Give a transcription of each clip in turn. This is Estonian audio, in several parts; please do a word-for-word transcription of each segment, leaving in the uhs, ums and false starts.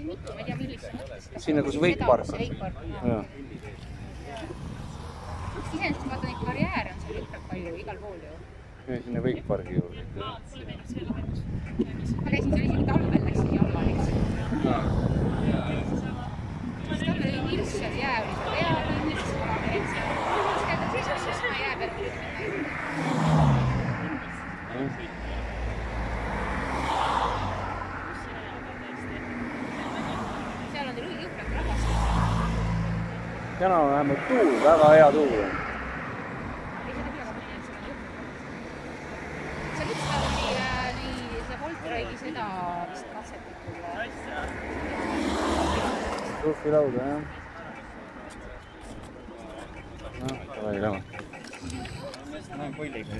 mitu, ma ei tea, millise mõttes. Sinna, kus Wakepark on. Iseenesest ma vaatan, et karjääre on seal ütleb palju igal pool ju. Sinna Wakeparki juurde. Ma käisin seal isegi talvel, läksin jalla lihtsalt. Siis talvel oli nils seal jää oli seal peal, nils oma mehed seal. Siis käida siis, siis ma jää peal küll minna juurde. Seal on teil jõhkralt rahvast. Täna on vähemalt tuul, väga hea tuul on. Seda vist katsetatud. Surfilauda, jah. No, davai, lähme. No, pulliga.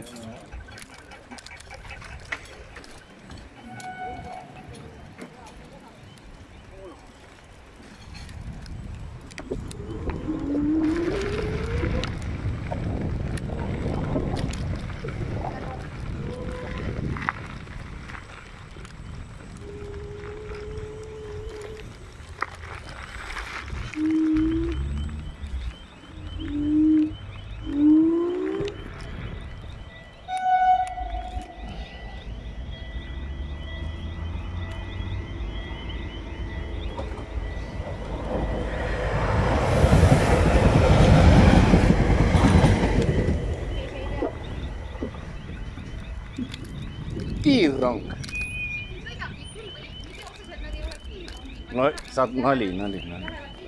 Kiirrong. No, saad nali, nali, nali.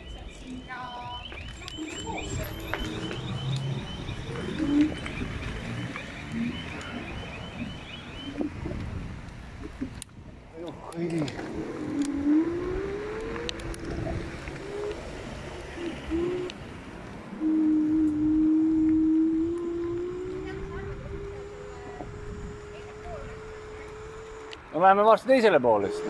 Oi. No läheme varsti teisele poole siis.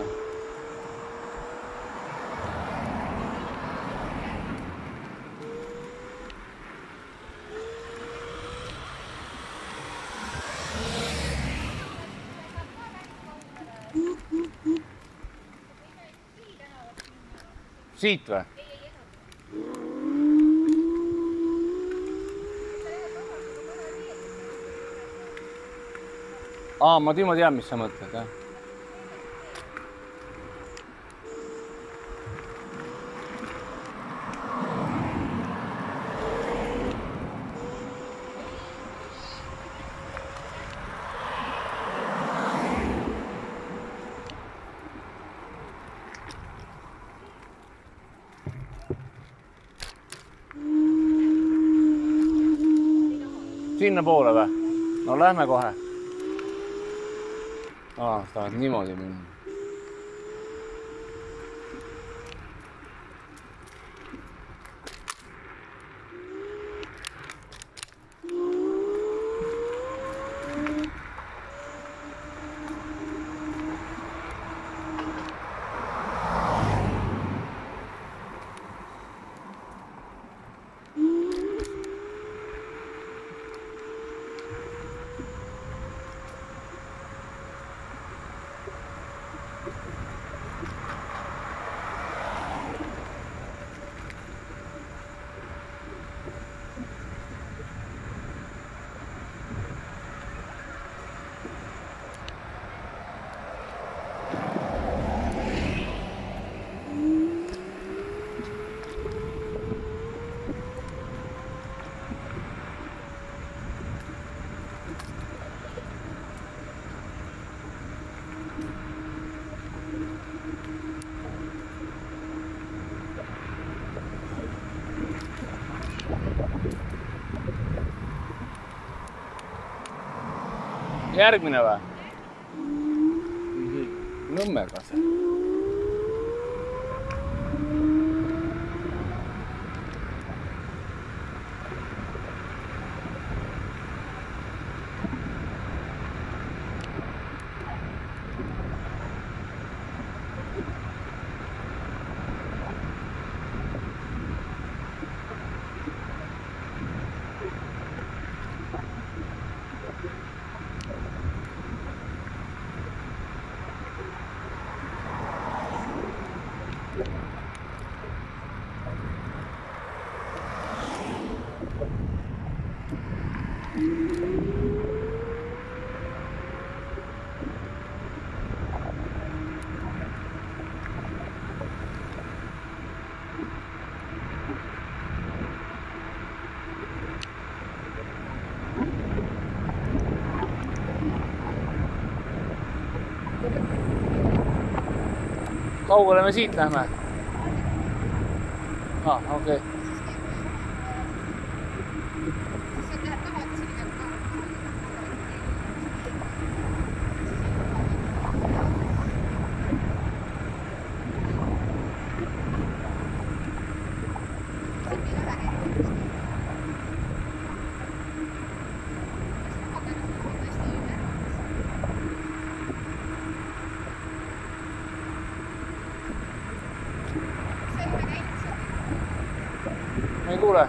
Siit või? Aa, ma Timo tean, mis sa mõtled, jah. Sinna poole või? No lähme kohe. Aa, tahad niimoodi minna. Järgmine või? Nõmmega see. Kaugele me siit lähme? Ah, okei. Okay. Ei kuule.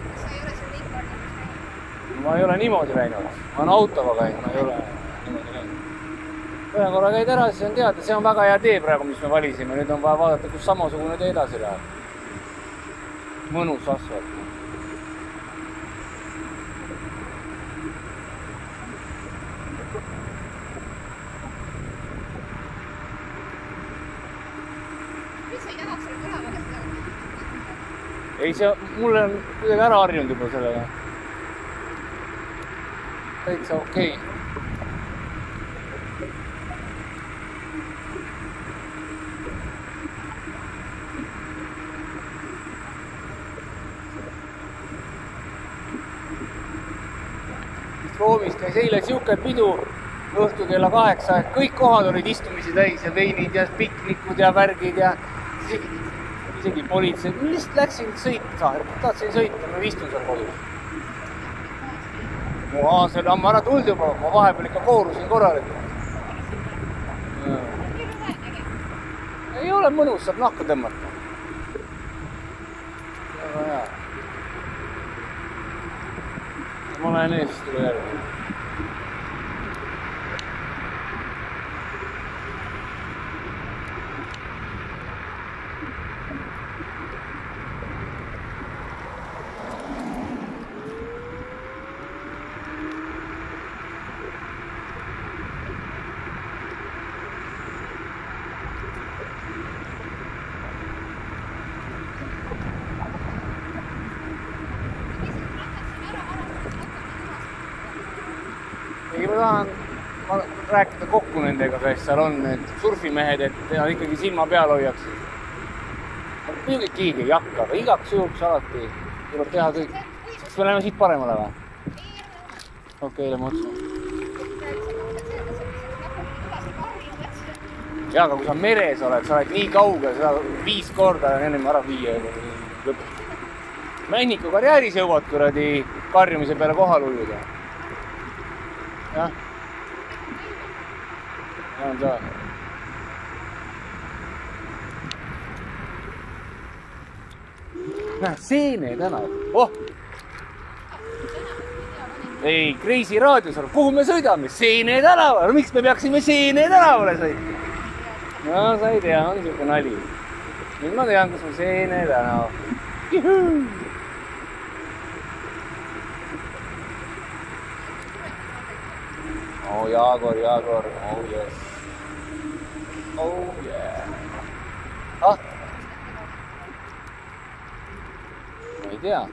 Ma ei ole niimoodi läinud. Ma olen autoga käinud, ma ei ole niimoodi läinud. Ühe korra käid ära, siis on teada. See on väga hea tee praegu, mis me valisime. Nüüd on vaja vaadata, kus samasugune tee edasi läheb. Mõnus asfalt. Ei, see mulle on kuidagi ära harjunud juba sellega. Täitsa okei. Roomis käis eile siuke pidu õhtu kella kaheksa, et kõik kohad olid istumisi täis ja veinid ja piknikud ja värgid ja isegi politsei. Ma lihtsalt läksin sõita, tahtsin sõita, ma istun seal kodus. Aa, see on ära tuld juba, ma vahepeal ikka koorusin korralikult. Ei ole mõnus, saab nahka tõmmata. Väga hea. Ma lähen ees, siis tule järgi. Ma tahan ma rääkida kokku nendega, kes seal on, need surfimehed, et nad ikkagi silma peal hoiaksid. Muidugi keegi ei hakka, aga igaks juhuks alati tuleb teha kõik. Kas me läheme siit paremale või? Okei, lähme otsa. Ja, aga kui sa meres oled, sa oled nii kaugel, seda viis korda ja ennem ära viia lõpuks. Männiku karjääris jõuad kuradi karjumise peale kohal ujuda. Jah. Ja on see. Näe, Seene tänav. Oh! Ei, Kreisi raadios on. Kuhu me sõidame? Seene tänavale. Miks me peaksime Seene tänavale sõitma? No, sa ei tea, on siuke nali. Nüüd ma tean, kus on Seene tänav. Juhuu! Oh, Jaagor, Jaagor, oh yes. Oh yeah. Ah? Ma ei tea.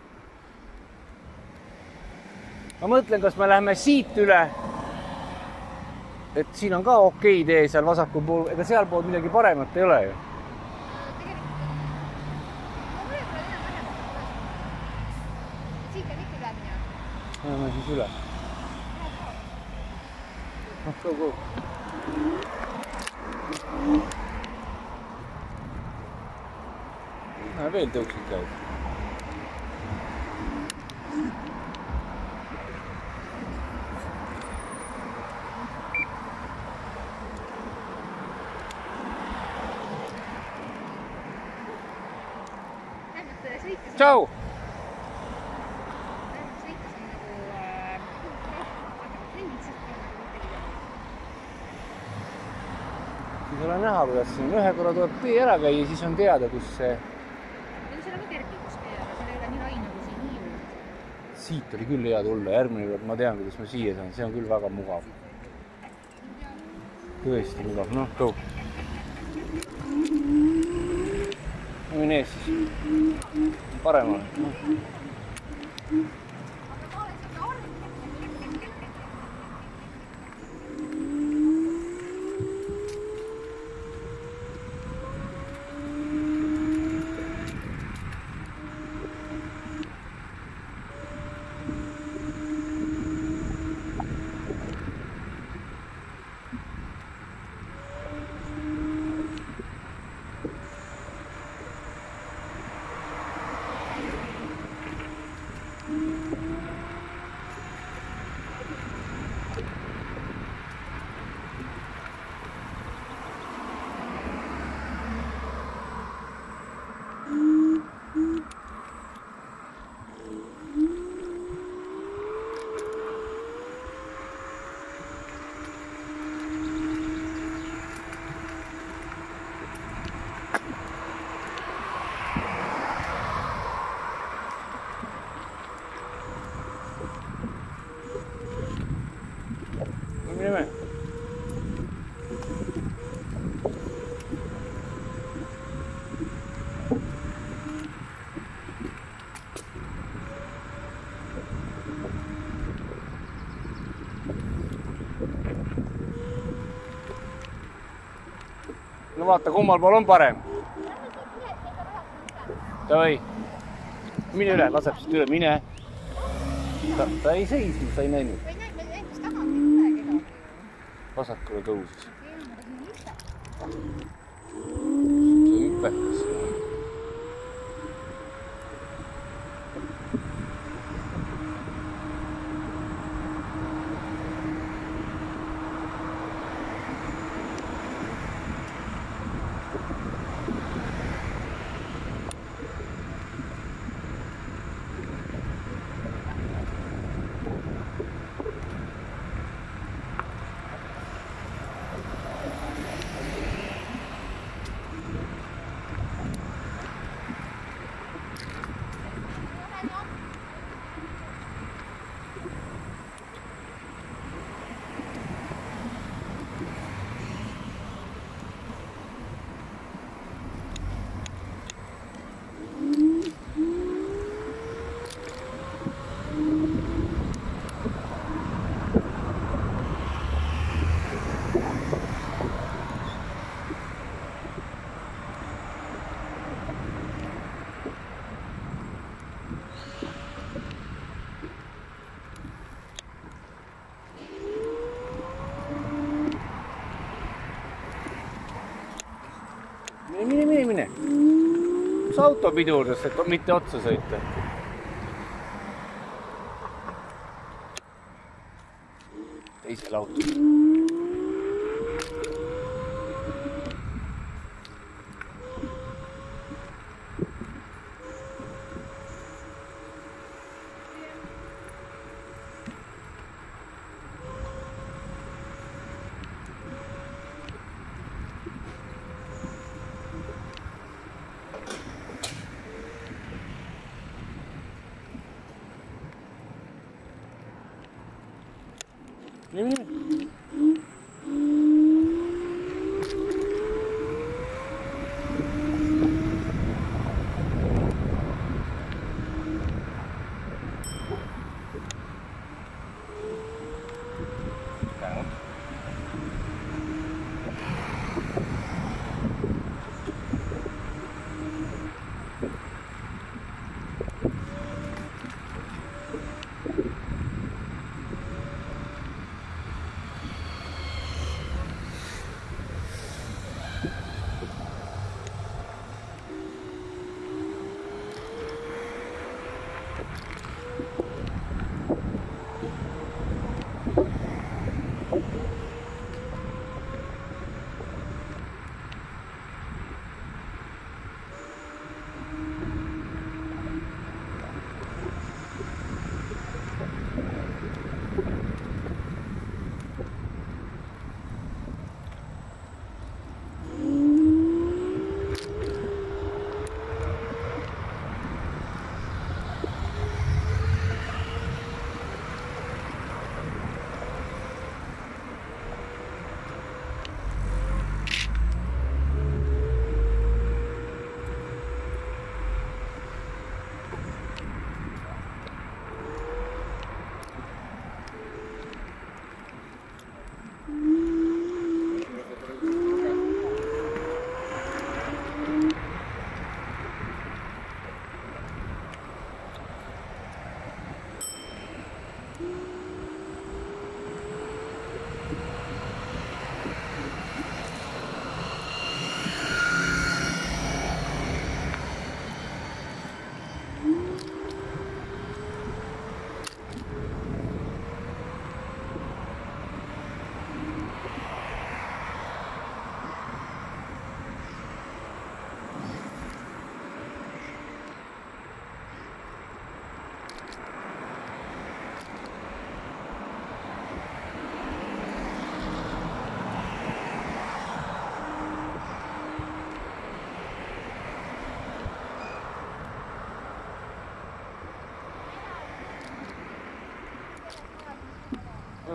Ma mõtlen, kas me läheme siit üle et siin on ka okei tee seal vasakul pool, ega sealpool midagi paremat ei ole ju. Siit on ikka üle minna. Lähme siis üle. Noh, go, go. Näe, veel tõuksid käid. Tšau! Siis ole näha, kuidas siin ühe korra tuleb tee ära käia, siis on teada, kus see... Seal on kergikus tee, aga seal ei ole nii laine kui siin Hiiul. Siit oli küll hea tulla, järgmine kord ma tean, kuidas ma siia saan, see on küll väga mugav. Tõesti mugav, noh, go. Ma võin ees siis. Parem olen. Mineme. No vaata, kummal pool on parem. Davai. Mine üle, laseb siit üle, mine. Ta, ta ei seisnud, ta ei näinud. Vasakule tõusis. See hüpetas. Mine, mine, mine. Kus auto pidurdas, et mitte otsa sõita? Teisel auto. Mine, mine. Tänud.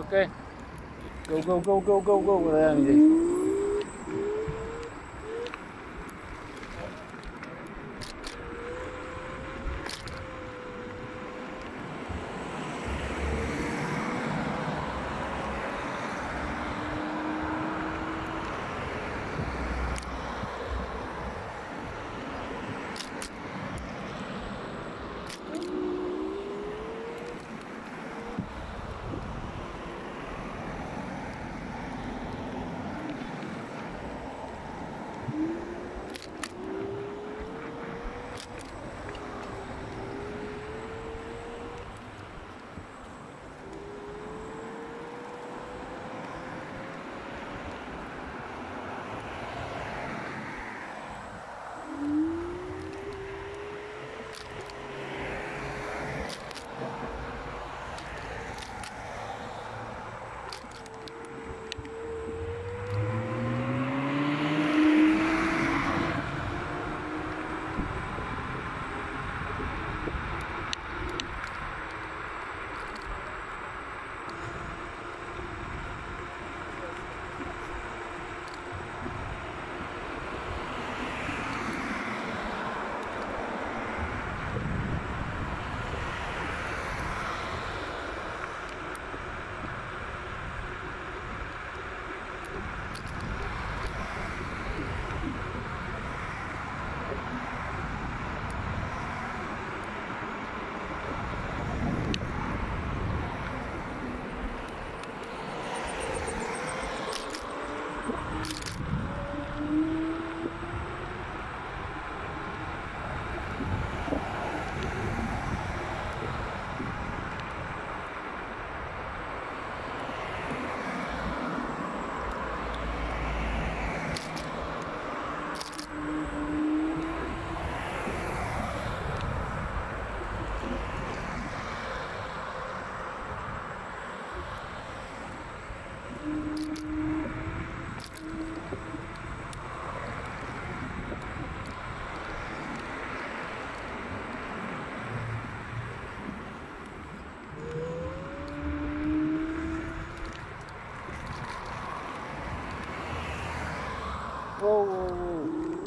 okei okay.. Go, go, go, go, go, go, kuule jäämi teist. Wow, wow, wow.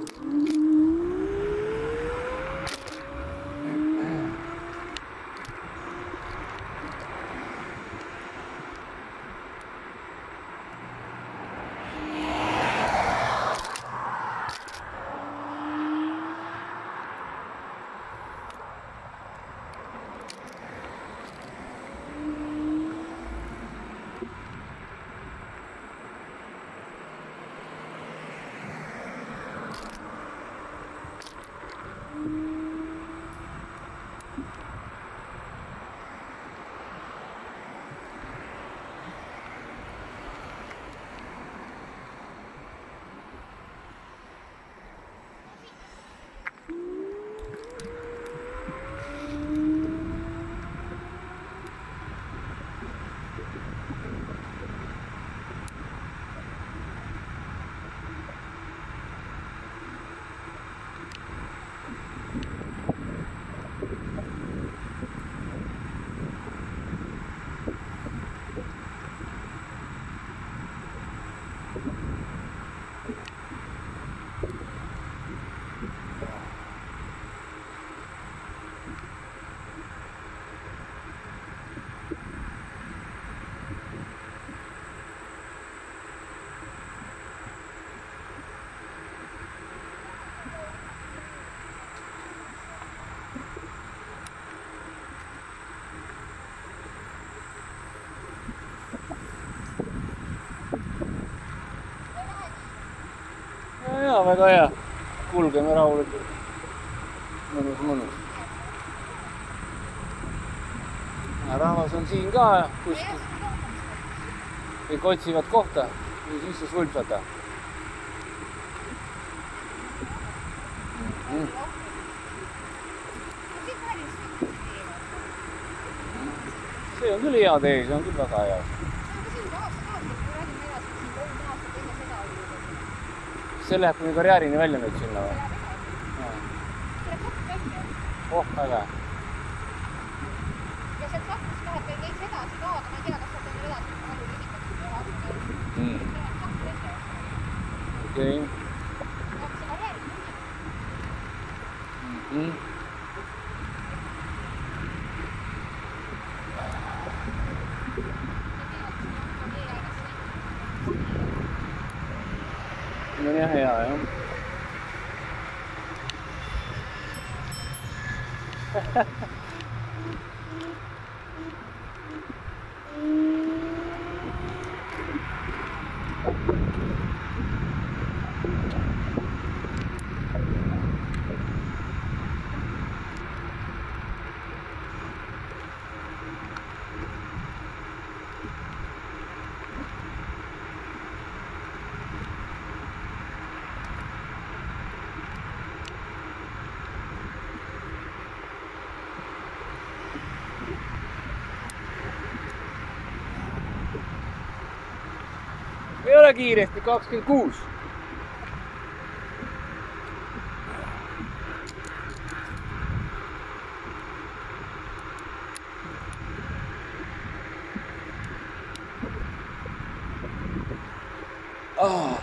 Jaa, väga hea. Kulgeme rahulikult. Mõnus, mõnus. Rahvas on siin ka kuskil. Kõik otsivad kohta, või sisse sulpsata. Mm. See on küll hea tee, see on küll väga hea. See läheb kuni karjäärini välja nüüd sinna või? Oh, väga. Ja sealt sahtlis läheb veel veits edasi ka, aga ma ei tea, kas sealt on veel edasi. Mm. Okei. Mm. No niin hea jah. Ei ole kiiresti, kakskümmend kuus. Oh.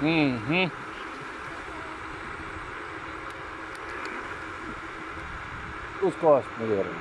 Mhm. Kus kohast muidu arvan?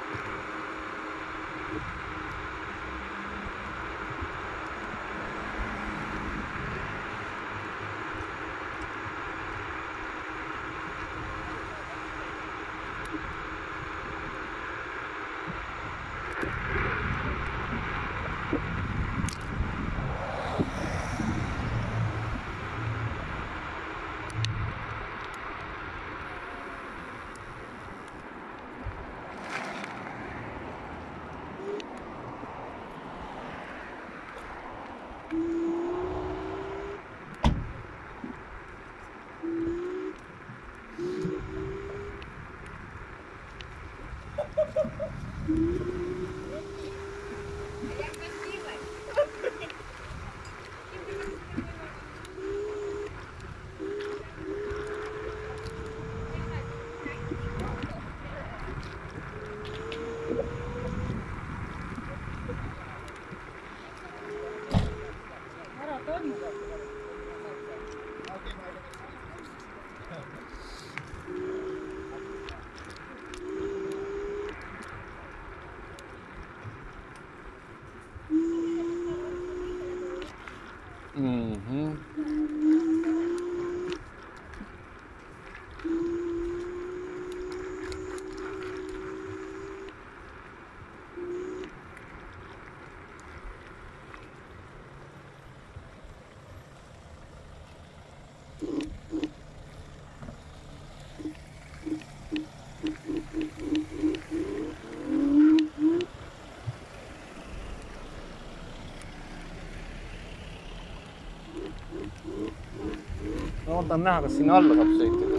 Mhm. Ma tahan näha, kas sinna alla saab sõita.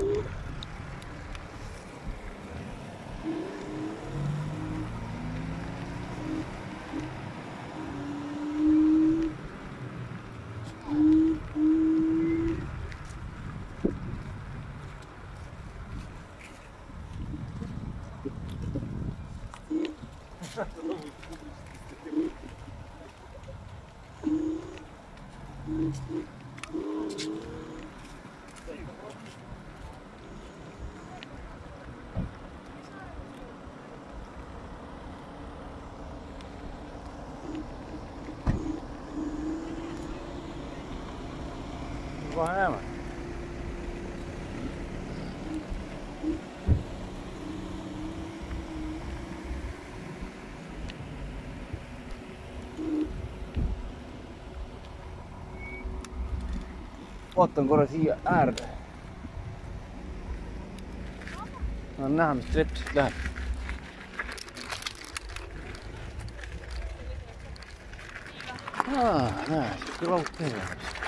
Kohe näeme. Ootan korra siia äärde. On näha, mis trepp siit läheb. Aa, näe, siuke laud teeme.